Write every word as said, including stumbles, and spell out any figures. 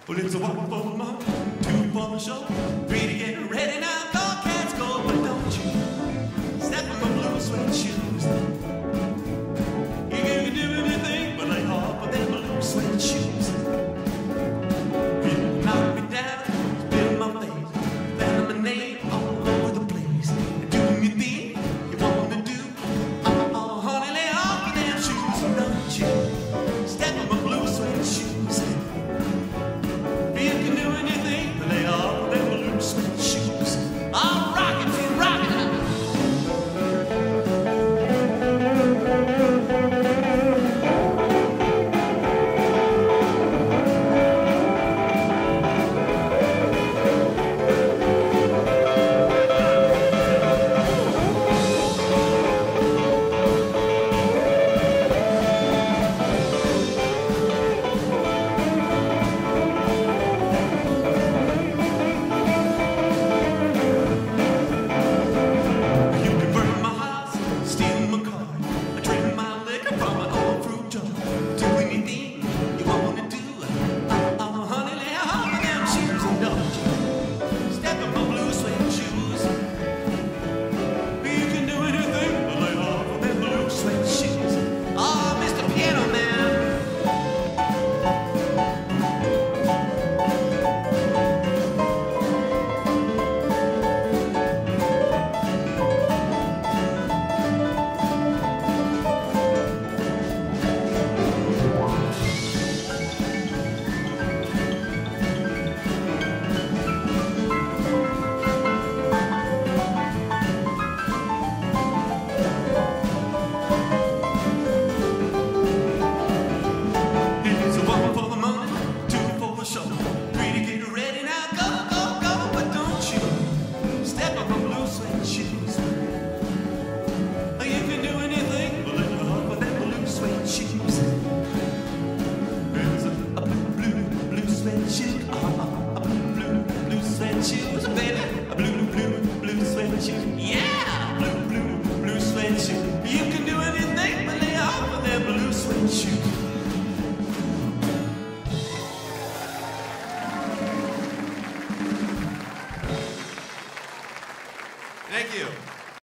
Well, it's a one for the month, two for the show, three to get ready now. Go, cats, go, but don't you step in my blue suede shoes. You can do anything but lay off of them blue suede shoes. You knock me down, spit in my face, found my name all over the place. Doing your thing you want to do. Oh, honey, lay off of them shoes, and don't you step in my blue suede shoes. You can do anything but lay off of them blue suede shoes. I'm rocking, see, rocking. Shoes, baby, blue, blue, blue suede shoes. Yeah, blue, blue, blue suede shoes. You can do anything but lay off of them blue suede shoes.